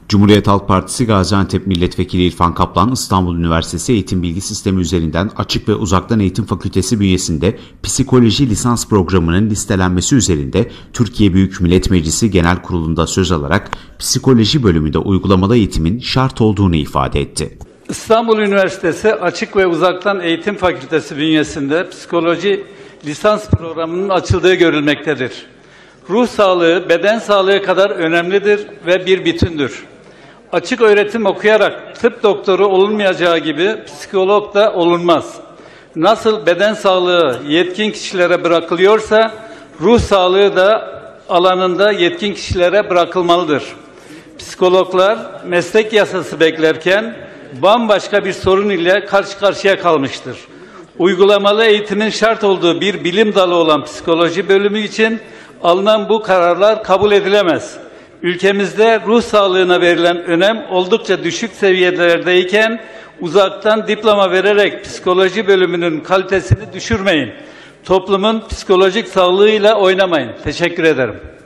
Cumhuriyet Halk Partisi Gaziantep Milletvekili İrfan Kaplan, İstanbul Üniversitesi Eğitim Bilgi Sistemi üzerinden Açık ve Uzaktan Eğitim Fakültesi bünyesinde psikoloji lisans programının listelenmesi üzerinde Türkiye Büyük Millet Meclisi Genel Kurulu'nda söz alarak psikoloji bölümünde uygulamalı eğitimin şart olduğunu ifade etti. İstanbul Üniversitesi Açık ve Uzaktan Eğitim Fakültesi bünyesinde psikoloji lisans programının açıldığı görülmektedir. Ruh sağlığı, beden sağlığı kadar önemlidir ve bir bütündür. Açık öğretim okuyarak tıp doktoru olunmayacağı gibi psikolog da olunmaz. Nasıl beden sağlığı yetkin kişilere bırakılıyorsa, ruh sağlığı da alanında yetkin kişilere bırakılmalıdır. Psikologlar meslek yasası beklerken bambaşka bir sorun ile karşı karşıya kalmıştır. Uygulamalı eğitimin şart olduğu bir bilim dalı olan psikoloji bölümü için alınan bu kararlar kabul edilemez. Ülkemizde ruh sağlığına verilen önem oldukça düşük seviyelerdeyken uzaktan diploma vererek psikoloji bölümünün kalitesini düşürmeyin. Toplumun psikolojik sağlığıyla oynamayın. Teşekkür ederim.